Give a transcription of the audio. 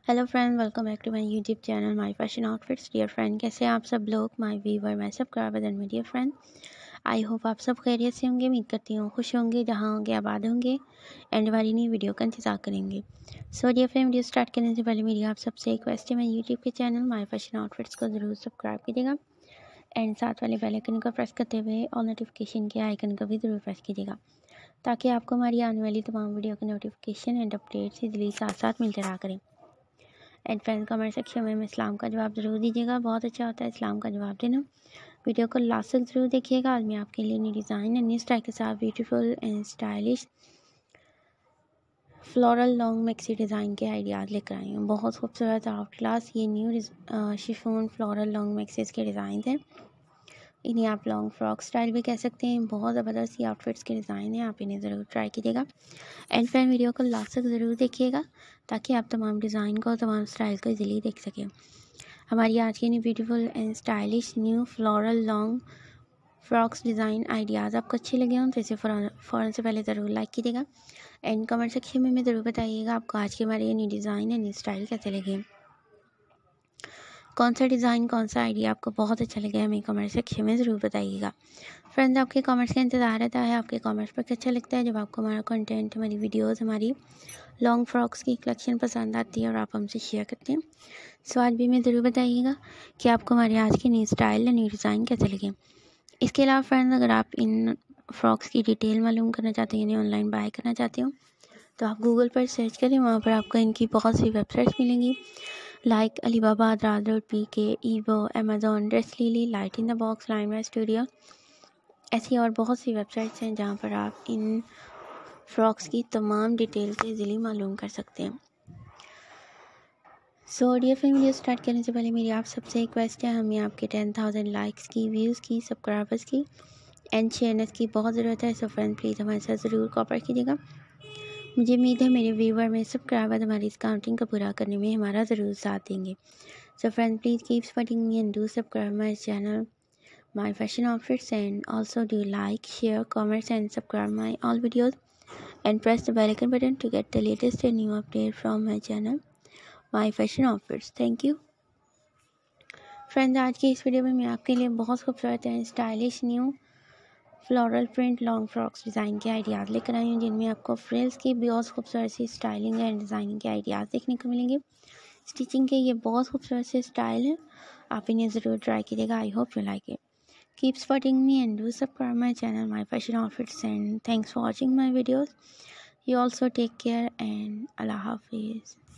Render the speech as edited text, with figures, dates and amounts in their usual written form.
Hello friend, welcome back to my YouTube channel my fashion outfits. Dear friend, कैसे हैं आप सब लोग? My viewer, my subscriber and my dear friend, I hope आप सब खैरियत से होंगे। उम्मीद करती हूँ खुश होंगे, जहाँ होंगे आबाद होंगे एंड हमारी नई वीडियो का इंतजार करेंगे। So dear friend, video start करने से पहले मेरी आप सबसे रिक्वेस्ट है, मैं यूट्यूब के चैनल माय फैशन आउटफिट्स को ज़रूर सब्सक्राइब कीजिएगा एंड साथ वाले बेल आइकन को प्रेस करते हुए और नोटिफिकेशन के आइकन को भी ज़रूर प्रेस कीजिएगा, ताकि आपको हमारी आने वाली तमाम वीडियो के नोटिफिकेशन एंड अपडेट्स इजली साथ साथ मिलते रहा करें। एंड फ्रेंड, कमेंट सेक्शन में इस्लाम का जवाब ज़रूर दीजिएगा, बहुत अच्छा होता है इस्लाम का जवाब देना। वीडियो को लास्ट तक ज़रूर देखिएगा। आज मैं आपके लिए new design and new style के साथ beautiful and stylish floral long maxi design के आइडियाज़ लेकर आई हूँ। बहुत खूबसूरत आउट क्लास ये new chiffon floral long maxis के डिज़ाइन हैं। इन्हें आप लॉन्ग फ्रॉक स्टाइल भी कह सकते हैं। बहुत ज़बरदस्त ये आउटफिट्स के डिज़ाइन हैं, आप इन्हें ज़रूर ट्राई कीजिएगा। एंड फ्रेंड, वीडियो को लास्ट तक ज़रूर देखिएगा, ताकि आप तमाम डिज़ाइन को, तमाम स्टाइल को इजीली देख सकें। हमारी आज की new beautiful and stylish new floral long frocks design ideas आपको अच्छे लगे हों तो इसे फ़ौरन से पहले ज़रूर लाइक कीजिएगा एंड कमेंट सेक्शन में ज़रूर बताइएगा आपको आज के हमारे ये new design and new style कैसे लगे। कौन सा डिज़ाइन, कौन सा आइडिया आपको बहुत अच्छा लगा हमें कमेंट सेक्शन में ज़रूर बताइएगा। फ्रेंड्स, आपके कमेंट्स का इंतज़ार रहता है। आपके कमेंट्स पर अच्छा लगता है जब आपको हमारा कंटेंट, हमारी वीडियोस, हमारी लॉन्ग फ्रॉक्स की कलेक्शन पसंद आती है और आप हमसे शेयर करते हैं। सो आज भी मैं ज़रूर बताइएगा कि आपको हमारे आज के न्यू स्टाइल या न्यू डिज़ाइन कैसे लगे। इसके अलावा फ्रेंड्स, अगर आप इन फ्रॉक्स की डिटेल मालूम करना चाहते हैं, इन्हें ऑनलाइन बाय करना चाहते हो, तो आप गूगल पर सर्च करें। वहाँ पर आपको इनकी बहुत सी वेबसाइट्स मिलेंगी, लाइक अलीबाबा, दादर, पीके, ईवो, Amazon, dress lily, light in the box, लाइनवे स्टूडियो, ऐसी और बहुत सी वेबसाइट्स हैं जहाँ पर आप इन फ्रॉक्स की तमाम डिटेल से इजीली मालूम कर सकते हैं। So dear friend, video start करने से पहले मेरी आप सबसे रिक्वेस्ट है, हमें आपके 10,000 लाइक्स की, व्यूज़ की, सब्सक्राइबर्स की एंड शेयरनेस की बहुत ज़रूरत है। सो फ्रेंड, प्लीज़ हमारे साथ ज़रूर कोऑपरेट कीजिएगा। मुझे उम्मीद है मेरे व्यूवर में सब्सक्राइबर हमारी इस काउंटिंग को पूरा करने में हमारा ज़रूर साथ देंगे। So friend, please keep supporting me and do subscribe my channel my fashion outfits, and also do like, share, comments and subscribe my all videos and press the bell icon button to get the latest and new update from my channel my fashion outfits. Thank you friends. आज की इस video में मैं आपके लिए बहुत खूबसूरत and stylish new floral print long frocks design के आइडियाज़ लेकर आई हूँ, जिनमें आपको फ्रिल्स की बहुत खूबसूरत सी स्टाइलिंग एंड डिज़ाइनिंग के आइडियाज़ देखने को मिलेंगे। स्टिचिंग के ये बहुत खूबसूरत से स्टाइल है, आप इन्हें ज़रूर ट्राई कीजिएगा। I hope you like it. Keep supporting me and do subscribe my channel, my fashion outfits, and thanks for watching my videos. You also take care and Allah Hafiz.